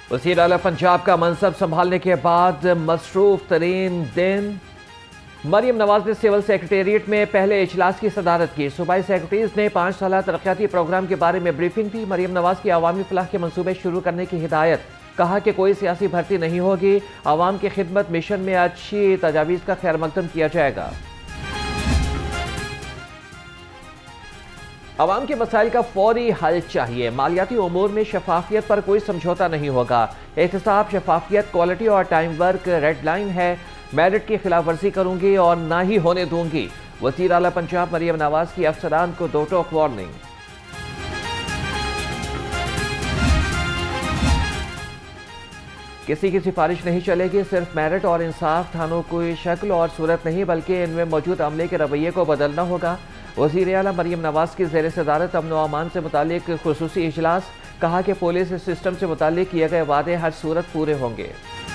वज़ीर आला पंजाब का मनसब संभालने के बाद मसरूफ तरीन दिन। मरियम नवाज ने सिविल सेक्रेटेरिएट में पहले इजलास की सदारत की। सूबाई सेक्रेटरीज ने 5 साला तरक्याती प्रोग्राम के बारे में ब्रीफिंग दी। मरियम नवाज की अवामी फलाह के मनसूबे शुरू करने की हिदायत। कहा कि कोई सियासी भर्ती नहीं होगी, आवाम की खिदमत मिशन में अच्छी तजावीज़ का खैर मकदम किया जाएगा। आवाम के मसाइल का फौरी हल चाहिए। मालियाती उमूर में शफाफियत पर कोई समझौता नहीं होगा। एहतसाब, शफाफियत, क्वालिटी और टाइम वर्क रेड लाइन है। मेरिट की खिलाफ वर्जी करूंगी और ना ही होने दूंगी। वज़ीर आला पंजाब मरियम नवाज की अफसरान को 2 टोक वार्निंग। किसी की सिफारिश नहीं चलेगी, सिर्फ मेरिट और इंसाफ। थानों की शक्ल और सूरत नहीं बल्कि इनमें मौजूद अमले के रवैये को बदलना होगा। वज़ीर आला मरियम नवाज की ज़ेर सदारत अमन व अमान से मुतालिक खुसूसी इजलास। कहा कि पुलिस सिस्टम से मुतालिक किए गए वादे हर सूरत पूरे होंगे।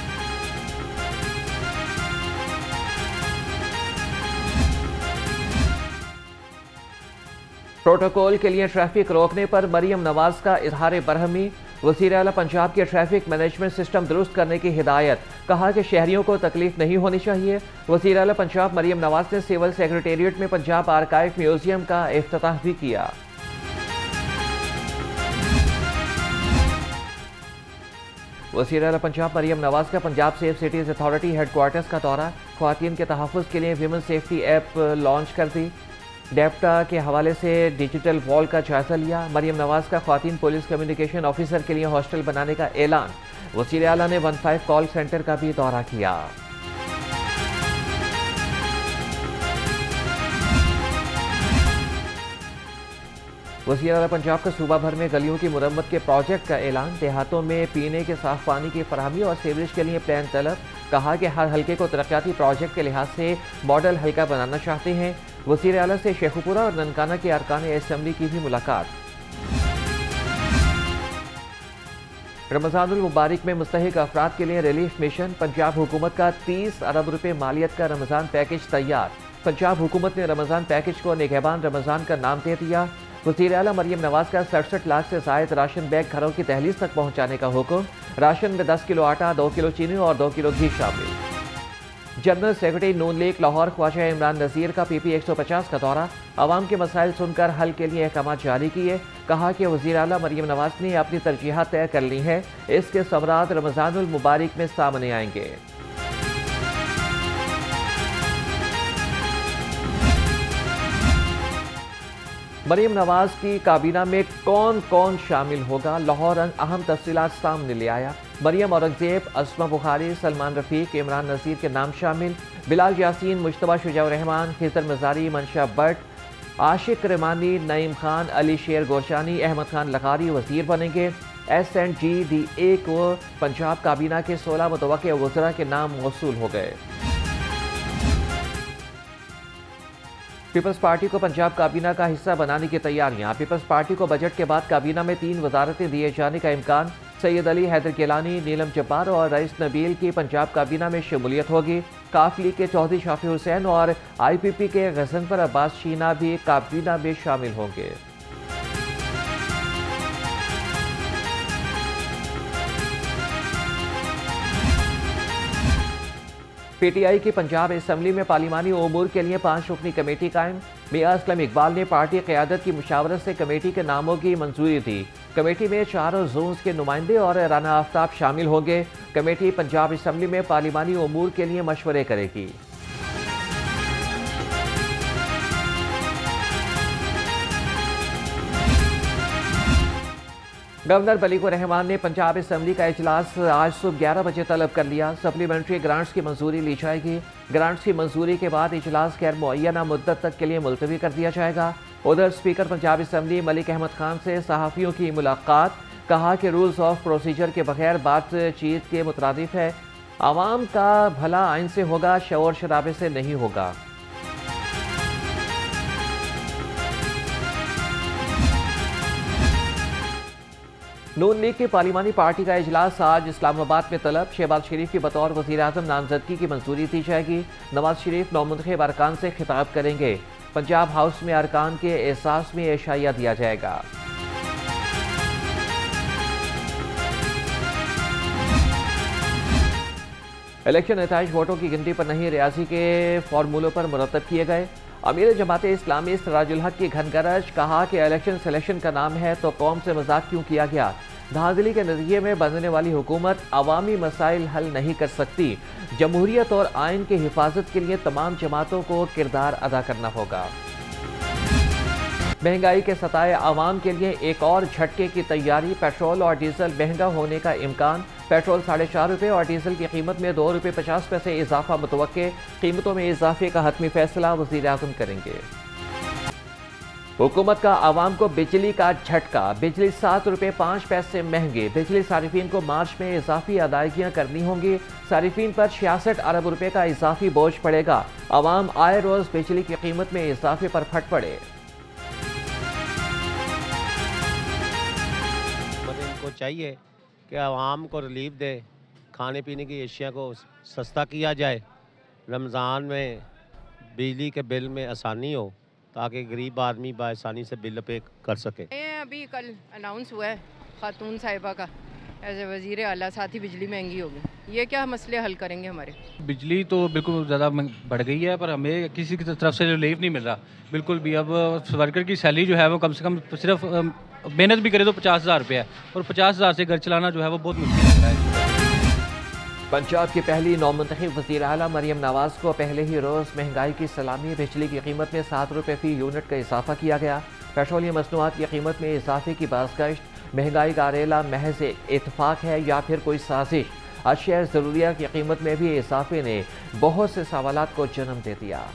प्रोटोकॉल के लिए ट्रैफिक रोकने पर मरियम नवाज का इजहार बरहमी। वज़ीर आला पंजाब के ट्रैफिक मैनेजमेंट सिस्टम दुरुस्त करने की हिदायत। कहा कि शहरियों को तकलीफ नहीं होनी चाहिए। वज़ीर आला पंजाब मरियम नवाज ने सिविल सेक्रेटेरिएट में पंजाब आर्काइव म्यूजियम का इफ्तिताह भी किया। वज़ीर आला पंजाब मरियम नवाज का Punjab safe cities authority headquarters का दौरा। ख्वातीन के तहफ़्फ़ुज़ के लिए विमेन सेफ्टी ऐप लॉन्च कर दी। डेप्टा के हवाले से डिजिटल वॉल का जायजा लिया। मरियम नवाज का ख्वातीन पुलिस कम्युनिकेशन ऑफिसर के लिए हॉस्टल बनाने का ऐलान। वज़ीर आला ने 15 कॉल सेंटर का भी दौरा किया। वज़ीर आला पंजाब का सूबा भर में गलियों की मुरम्मत के प्रोजेक्ट का ऐलान। देहातों में पीने के साफ पानी की फराहमी और सीवरेज के लिए प्लान तलब। कहा कि हर हल्के को तरक्याती प्रोजेक्ट के लिहाज से मॉडल हल्का बनाना चाहते हैं। वज़ीर आला से शेखुपुरा और ननकाना के अरकान असेंबली की भी मुलाकात। रमज़ानुल मुबारक में मुस्तहिक अफराद के लिए रिलीफ मिशन। पंजाब हुकूमत का 30 अरब रुपए मालियत का रमज़ान पैकेज तैयार। पंजाब हुकूमत ने रमज़ान पैकेज को निगहबान रमज़ान का नाम दे दिया। वज़ीर आला मरियम नवाज का 67 लाख से ज़ायद राशन बैग घरों की दहलीज तक पहुँचाने का हुक्म। राशन में 10 किलो आटा, 2 किलो चीनी और 2 किलो घी शामिल। General secretary Noon league Lahore Khawaja Imran Nazir का PP 150 का दौरा। आवाम के मसाइल सुनकर हल के लिए अहकाम जारी किए। कहा कि वज़ीर आला मरियम नवाज ने अपनी तरजीहात तय कर ली हैं। इसके समरात रमज़ानुल मुबारक में सामने आएंगे। मरियम नवाज की काबीना में कौन कौन शामिल होगा, लाहौर अहम तफसीलात सामने ले आया। मरियम औरंगजेब, अस्मा बुखारी, सलमान रफ़ीक, इमरान नज़ीर के नाम शामिल। बिलाल यासीन, मुश्तबा शुजाउर रहमान, खिज़र मज़ारी, मंशा भट्ट, आशिक रमानी, नईम खान, अली शेर गोरशानी, अहमद खान लखारी वज़ीर बनेंगे। SNGDA को पंजाब काबीना के 16 मुतवक्किल वज़रा के नाम मौसूल हो गए। पीपल्स पार्टी को पंजाब काबीना का हिस्सा बनाने की तैयारियां। पीपल्स पार्टी को बजट के बाद काबीना में 3 वजारतें दिए जाने का इम्कान। सैयद अली हैदर गिलानी, नीलम जब्बार और रईस नबील की पंजाब काबीना में शमूलियत होगी। काफ लीग के चौधरी शाफी हुसैन और IPP के गजनफर अब्बास शीना भी काबीना में शामिल होंगे। PTI की पंजाब असेंबली में पार्लिमानी उमूर के लिए 5 रुकनी कमेटी कायम। मियां असलम इकबाल ने पार्टी क़यादत की मुशावरत से कमेटी के नामों की मंजूरी दी। कमेटी में 4 जोन्स के नुमाइंदे और राना आफ्ताब शामिल होंगे। कमेटी पंजाब असेंबली में पार्लिमानी उमूर के लिए मशवरे करेगी। गवर्नर बलीगुर रहमान ने पंजाब असेंबली का इजलास आज सुबह 11 बजे तलब कर लिया। सप्लीमेंट्री ग्रांट्स की मंजूरी ली जाएगी। ग्रांट्स की मंजूरी के बाद इजलास गैर मुअय्यना मुद्दत तक के लिए मुलतवी कर दिया जाएगा। उधर स्पीकर पंजाब असेंबली मलिक अहमद खान से सहाफ़ियों की मुलाकात। कहा कि रूल्स ऑफ प्रोसीजर के बगैर बातचीत के मुतरादिफ है। आवाम का भला आइन से होगा, शोर शराबे से नहीं होगा। नून लीग की पार्लिमानी पार्टी का इजलास आज इस्लामाबाद में तलब। शहबाज शरीफ की बतौर वज़ीर आज़म नामजदगी की मंजूरी दी जाएगी। नवाज शरीफ नौमुंतखब अरकान से खिताब करेंगे। पंजाब हाउस में अरकान के एहसास में एशाया दिया जाएगा। इलेक्शन नताइज वोटों की गिनती पर नहीं रियासी के फार्मूलों पर मुरतब किए गए। अमीर जमात इस्लामी सिराजुल हक की घनगरज, कहा कि इलेक्शन सिलेक्शन का नाम है तो कौम से मजाक क्यों किया गया। धांधली के नतीजे में बनने वाली हुकूमत अवामी मसाइल हल नहीं कर सकती। जमहूरियत और आइन की हिफाजत के लिए तमाम जमातों को किरदार अदा करना होगा। महंगाई के सताए आवाम के लिए एक और झटके की तैयारी। पेट्रोल और डीजल महंगा होने का इम्कान। पेट्रोल 4.5 रुपये और डीजल की कीमत में 2 रुपये 50 पैसे इजाफा मुतवक्के। कीमतों में इजाफे का हतमी फैसला वज़ीर आज़म करेंगे। हुकूमत का आवाम को बिजली का झटका। बिजली 7 रुपये 5 पैसे महंगी। बिजली सारिफीन को मार्च में इजाफी अदायगियां करनी होंगी। सारिफीन पर 66 अरब रुपये का इजाफी बोझ पड़ेगा। आवाम आए रोज बिजली की कीमत में इजाफे पर फट पड़े। इनको चाहिए कि आवाम को रिलीफ दे, खाने पीने की अशिया को सस्ता किया जाए, रमज़ान में बिजली के बिल में आसानी हो ताकि गरीब आदमी बआसानी से बिल पे कर सके। अभी कल अनाउंस हुआ है खातून साहिबा का एज ए वज़ीर आला, साथ ही बिजली महंगी हो गई। ये क्या मसले हल करेंगे हमारे? बिजली तो बिल्कुल ज़्यादा बढ़ गई है, पर हमें किसी की तरफ से रिलीफ नहीं मिल रहा बिल्कुल भी। अब वर्कर की सैलरी जो है वो कम से कम सिर्फ मेहनत भी करे तो 50,000 रुपये है, और 50,000 से घर चलाना जो है वो बहुत मुश्किल होता है। पंजाब की पहली नौमुंतखब वज़ीर आला मरियम नवाज को पहले ही रोज़ महंगाई की सलामी। बिजली की कीमत में 7 रुपये फ़ी यूनिट का इजाफा किया गया। पेट्रोलियम मसनूआत की कीमत में इजाफे की बाज़गश्त। महंगाई का अरेला महज इत्तफाक है या फिर कोई साजिश। अशिया ज़रूरिया की कीमत में भी इजाफे ने बहुत से सवालात को जन्म दे दिया।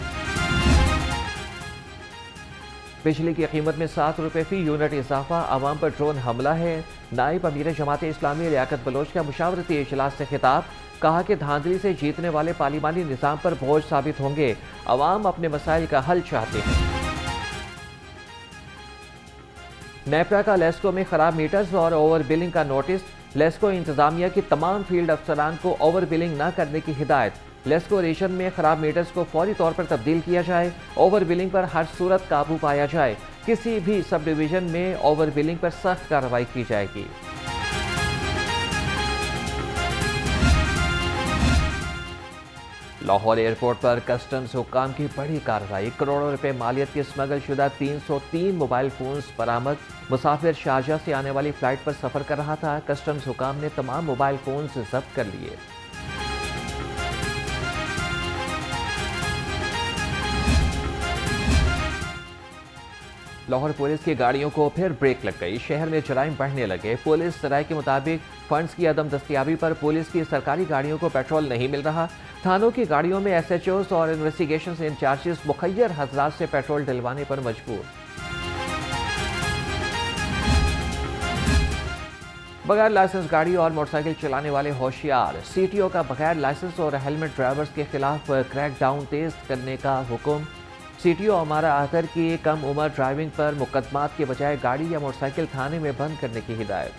बिजली की कीमत में 7 रुपये फ़ी यूनिट इजाफा। आवाम पर ड्रोन हमला है। नाइब अमीर जमात इस्लामी लियाकत बलोच का मुशावरती इजलास से खिताब। कहा कि धांधली से जीतने वाले पार्लिमानी निज़ाम पर बोझ साबित होंगे। आवाम अपने मसाइल का हल चाहते हैं। नेपरा का लेस्को में खराब मीटर्स और ओवर बिलिंग का नोटिस। लेस्को इंतजामिया की तमाम फील्ड अफसरान को ओवर बिलिंग न करने की हिदायत। लेस्को रीजन में खराब मीटर्स को फौरी तौर पर तब्दील किया जाए। ओवर बिलिंग पर हर सूरत काबू पाया जाए। किसी भी सब डिवीजन में ओवर बिलिंग पर सख्त कार्रवाई की जाएगी। लाहौर एयरपोर्ट पर कस्टम्स हुक्काम की बड़ी कार्रवाई। करोड़ों रुपए मालियत के स्मगल शुदा 303 मोबाइल फोन्स बरामद। मुसाफिर शारजा से आने वाली फ्लाइट पर सफर कर रहा था। कस्टम्स हुक्काम ने तमाम मोबाइल फोन्स जब्त कर लिए। लाहौर पुलिस की गाड़ियों को फिर ब्रेक लग गई। शहर में जराइम बढ़ने लगे। पुलिस राय के मुताबिक फंड्स की अदम दस्तियाबी पर पुलिस की सरकारी गाड़ियों को पेट्रोल नहीं मिल रहा। थानों की गाड़ियों में SHOs और इन्वेस्टिगेशन इंचार्जेस मुखय्यर हजरात से पेट्रोल डलवाने पर मजबूर। बगैर लाइसेंस गाड़ी और मोटरसाइकिल चलाने वाले होशियार। CTO का बगैर लाइसेंस और हेलमेट ड्राइवर्स के खिलाफ क्रैकडाउन तेज करने का हुक्म। CTO अमारा आतर की कम उम्र ड्राइविंग पर मुकदमात के बजाय गाड़ी या मोटरसाइकिल थाने में बंद करने की हिदायत।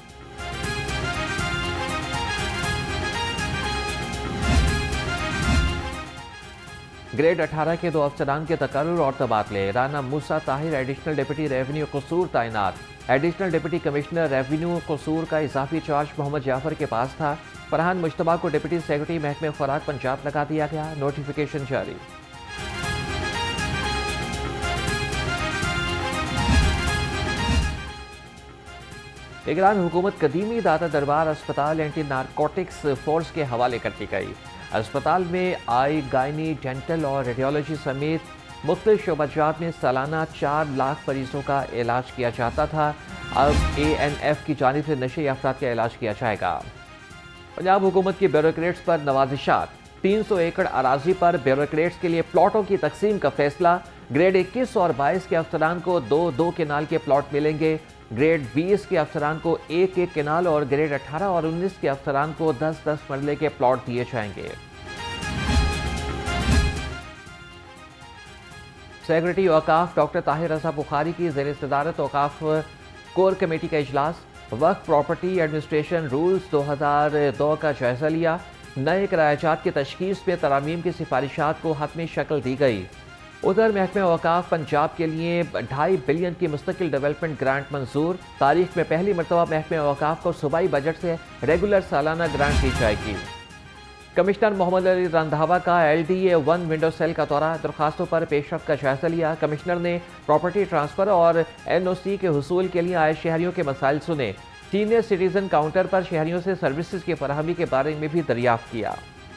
ग्रेड 18 के 2 अफसरान के तकर्रुर और तबादले। Rana Musa Tahir additional deputy revenue Kasur तैनात। एडिशनल डिप्टी कमिश्नर रेवेन्यू कसूर का इजाफी चार्ज मोहम्मद जाफर के पास था। फरहान मुश्तबा को डिप्टी सेक्रेटरी महकमे खुराक पंजाब लगा दिया गया। नोटिफिकेशन जारी। निगरान हुकूमत कदीमी दादा दरबार अस्पताल एंटी नारकोटिक्स फोर्स के हवाले कर दी गई। अस्पताल में आई, गायनी, डेंटल और रेडियोलॉजी समेत मुख्तलिफ शोबाजात में सालाना 4 लाख मरीजों का इलाज किया जाता था। अब ANF की जानिब से नशे अफराद का इलाज किया जाएगा। पंजाब हुकूमत की ब्यूरोक्रेट्स पर नवाजिशात। 300 एकड़ अराजी पर ब्यूरोक्रेट्स के लिए प्लॉटों की तकसीम का फैसला। ग्रेड 21 और 22 के अफसरान को 2-2 केनाल के प्लॉट मिलेंगे। ग्रेड 20 के अफसरान को 1-1 केनाल और ग्रेड 18 और 19 के अफसरान को 10-10 मरले के प्लॉट दिए जाएंगे। सेक्रेटरी औकाफ डॉक्टर ताहिर रज़ा बुखारी की ज़ेर सदारत औकाफ कोर कमेटी का इजलास। वक्फ प्रॉपर्टी एडमिनिस्ट्रेशन रूल्स 2002 का जायजा लिया। नए करायाजात की तशखीस में तरामीम की सिफारिशात को हतमी शक्ल दी गई। उधर महकमे औकाफ पंजाब के लिए 2.5 बिलियन की मुस्तकिल डेवलपमेंट ग्रांट मंजूर। तारीख में पहली मरतबा महकमे औकाफ को सूबाई बजट से रेगुलर सालाना ग्रांट दी जाएगी। कमिश्नर मोहम्मद अली रंधावा का LDA 1 विंडो सेल का दौरा, दरखास्तों पर पेशरफ्त का जायजा लिया। कमिश्नर ने प्रॉपर्टी ट्रांसफर और NOC के हुसूल के लिए आए शहरियों के मसाइल सुने। सीनियर सिटीजन काउंटर पर शहरियों से सर्विसेज की फराहमी के बारे में भी दरियाफ्त किया।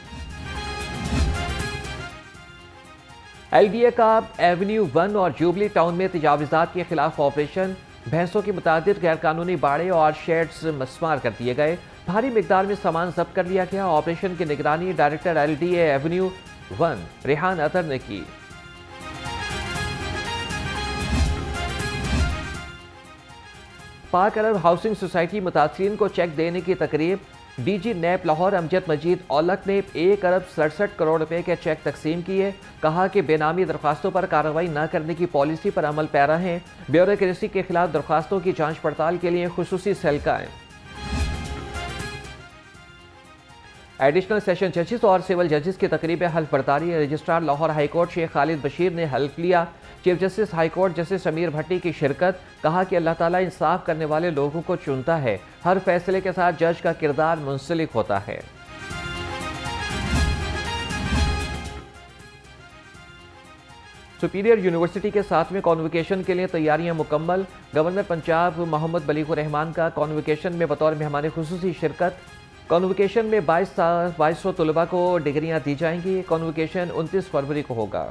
LDA का एवेन्यू 1 और जुबली टाउन में तजावीज़ात के खिलाफ ऑपरेशन, भैंसों की मुतादिद गैरकानूनी बाड़े और शेड्स मस्मार कर दिए गए। भारी मिकदार में सामान जब्त कर लिया गया। ऑपरेशन की निगरानी director LDA avenue 1 Rehan Atar ने की। पाक अरब हाउसिंग सोसाइटी मुतासरीन को चेक देने की तकरीब, DG नैब लाहौर अमजद मजीद औलक ने 1 अरब 67 करोड़ रुपए के चेक तकसीम किए। कहा कि बेनामी दरख्वास्तों पर कार्रवाई न करने की पॉलिसी पर अमल पैरा हैं। ब्यूरोक्रेसी के खिलाफ दरख्वास्तों की जांच पड़ताल के लिए खुसूसी सेल कायम। एडिशनल सेशन जजेस और सिविल जजेस की तकरीब हल्फ बर्दारी, रजिस्ट्रार लाहौर हाईकोर्ट शेख खालिद बशीर ने हल्फ लिया। Chief justice high court justice Sameer Bhatti की शिरकत। कहा कि अल्लाह ताला इंसाफ करने वाले लोगों को चुनता है। हर फैसले के साथ जज का किरदार मुंसलिक होता है। सुपीरियर यूनिवर्सिटी के 7वें कॉन्वोकेशन के लिए तैयारियां मुकम्मल। गवर्नर पंजाब मोहम्मद बलीगुर रहमान का कॉन्वोकेशन में बतौर मेहमान खुसूसी शिरकत। कॉन्वोकेशन में 2200 तलबा को डिग्रियां दी जाएंगी। कॉन्वोकेशन 29 फरवरी को होगा।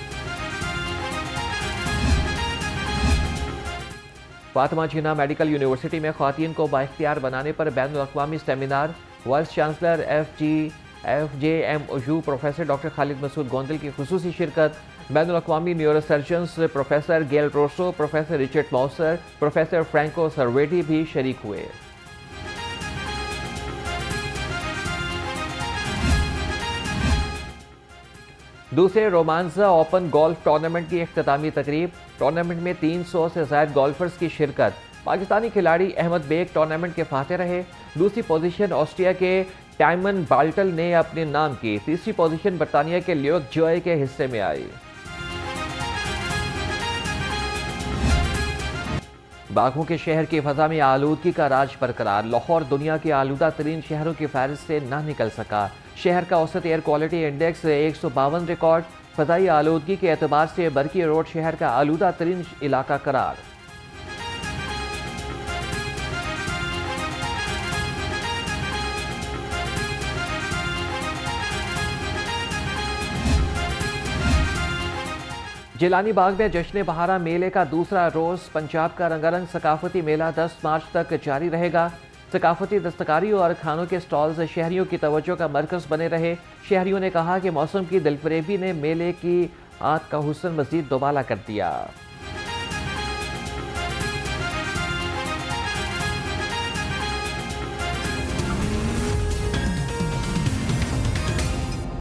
फातिमा जिन्ना मेडिकल यूनिवर्सिटी में ख्वातीन को बाइख्तियार बनाने पर बैनुल अक़वामी seminar. Vice chancellor FJMOU professor doctor Khalid Masood Gondal की खुसूसी शिरकत। बैनुल अक़वामी neurosurgeons professor Gail Rosseau, professor Richard Mauser, professor Franco Servadei भी शरीक हुए। दूसरे रोमांसा ओपन गोल्फ टूर्नामेंट की इख्तितामी तकरीब। टूर्नामेंट में 300 से ज़ायद गोल्फर्स की शिरकत। पाकिस्तानी खिलाड़ी अहमद बेग टूर्नामेंट के फाते रहे। दूसरी पोजीशन ऑस्ट्रिया के टाइमन बाल्टल ने अपने नाम की। तीसरी पोजीशन बरतानिया के ल्यूक जॉय के हिस्से में आई। बाघों के शहर की फजा में आलूदगी का राज बरकरार। लाहौर दुनिया के आलूदा तरीन शहरों की फहरिस्त से ना निकल सका। शहर का औसत एयर क्वालिटी इंडेक्स 152 रिकॉर्ड। फजाई आलूदगी के एतबार से बरकी रोड शहर का आलूदा तरीन इलाका करार। जिलानी बाग में जश्न बहारा मेले का दूसरा रोज। पंजाब का रंगारंग सकाफती मेला 10 मार्च तक जारी रहेगा। सकाफती दस्तकारी और खानों के स्टॉल्स शहरियों की तवज्जो का मरकज बने रहे। शहरियों ने कहा कि मौसम की दिलफरेबी ने मेले की आग का हुस्न मजीद दोबाला कर दिया।